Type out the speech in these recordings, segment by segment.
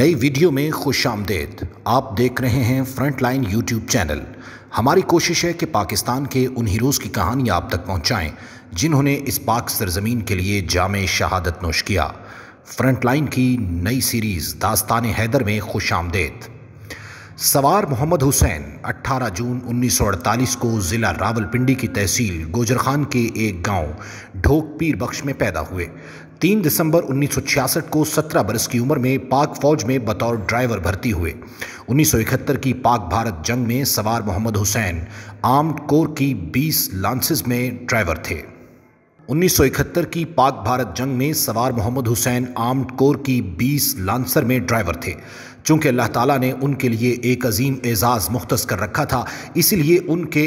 नई वीडियो में खुश आमदेद। आप देख रहे हैं फ्रंट लाइन यूट्यूब चैनल। हमारी कोशिश है कि पाकिस्तान के उन हीरोज़ की कहानियाँ आप तक पहुँचाएँ जिन्होंने इस पाक सरजमीन के लिए जामे शहादत नोश किया। फ्रंट लाइन की नई सीरीज़ दास्तान हैदर में खुश आमदेद। सवार मोहम्मद हुसैन 18 जून 1948 को ज़िला रावलपिंडी की तहसील गोजरखान के एक गांव ढोक पीर बख्श में पैदा हुए। 3 दिसंबर 1966 को 17 बरस की उम्र में पाक फ़ौज में बतौर ड्राइवर भर्ती हुए। 1971 की पाक भारत जंग में सवार मोहम्मद हुसैन आर्म्ड कोर की 20 लांसेस में ड्राइवर थे। 1971 की पाक भारत जंग में सवार मोहम्मद हुसैन आर्म्ड कोर की 20 लांसर में ड्राइवर थे। चूँकि अल्लाह ताला ने उनके लिए एक अजीम एजाज़ मुख्तस कर रखा था, इसीलिए उनके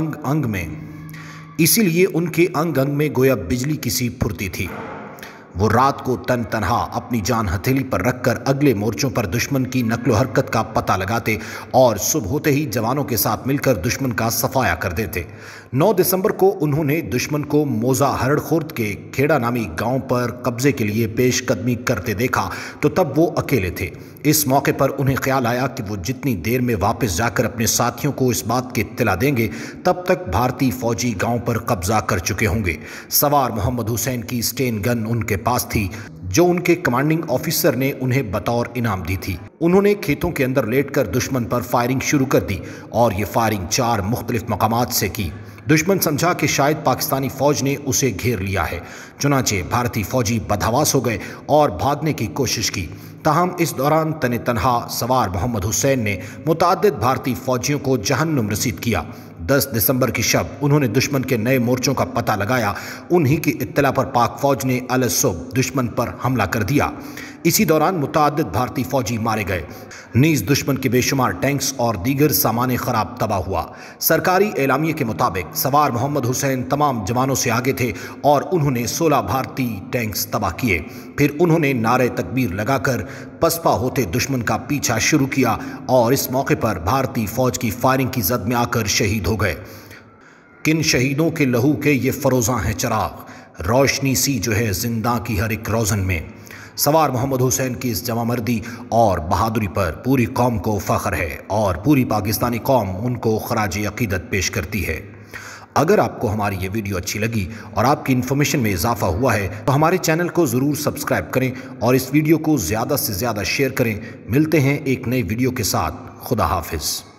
अंग अंग में गोया बिजली की सी फुर्ती थी। वो रात को तनहा अपनी जान हथेली पर रखकर अगले मोर्चों पर दुश्मन की नक्लो हरकत का पता लगाते और सुबह होते ही जवानों के साथ मिलकर दुश्मन का सफाया कर देते। 9 दिसंबर को उन्होंने दुश्मन को मोजा हरड़ खुर्द के खेड़ा नामी गांव पर कब्जे के लिए पेशकदमी करते देखा तो तब वो अकेले थे। इस मौके पर उन्हें ख्याल आया कि वो जितनी देर में वापस जाकर अपने साथियों को इस बात की इत्तला देंगे तब तक भारतीय फौजी गांव पर कब्जा कर चुके होंगे। सवार मोहम्मद हुसैन की स्टेन गन उनके पास थी जो उनके कमांडिंग ऑफिसर ने उन्हें बतौर इनाम दी थी। उन्होंने खेतों के अंदर लेटकर दुश्मन पर फायरिंग शुरू कर दी और ये फायरिंग 4 मुख्तलिफ मकामात से की। दुश्मन समझा कि शायद पाकिस्तानी फौज ने उसे घेर लिया है, चुनांचे भारतीय फौजी बदहवास हो गए और भागने की कोशिश की। ताहम इस दौरान तनहा सवार मोहम्मद हुसैन ने मुतअद्दिद भारतीय फौजियों को जहन्नुम रसीद किया। 10 दिसंबर की शब उन्होंने दुश्मन के नए मोर्चों का पता लगाया। उन्हीं की इत्तला पर पाक फौज ने अलसुब दुश्मन पर हमला कर दिया। इसी दौरान मुतअद्दिद भारतीय फौजी मारे गए, नीज दुश्मन के बेशुमार टैंक्स और दीगर सामान खराब तबाह हुआ। सरकारी एलामिये के मुताबिक सवार मोहम्मद हुसैन तमाम जवानों से आगे थे और उन्होंने 16 भारतीय टैंक्स तबाह किए। फिर उन्होंने नारे तकबीर लगाकर पसपा होते दुश्मन का पीछा शुरू किया और इस मौके पर भारतीय फौज की फायरिंग की जद में आकर शहीद हो गए। किन शहीदों के लहू के ये फरोज़ां हैं चिराग, रोशनी सी जो है जिंदा की हर एक रोज़न में। सवार मोहम्मद हुसैन की इस जवामर्दी और बहादुरी पर पूरी कौम को फ़ख्र है और पूरी पाकिस्तानी कौम उनको खराज अक़ीदत पेश करती है। अगर आपको हमारी ये वीडियो अच्छी लगी और आपकी इन्फॉर्मेशन में इजाफा हुआ है तो हमारे चैनल को ज़रूर सब्सक्राइब करें और इस वीडियो को ज़्यादा से ज़्यादा शेयर करें। मिलते हैं एक नई वीडियो के साथ। खुदा हाफिज़।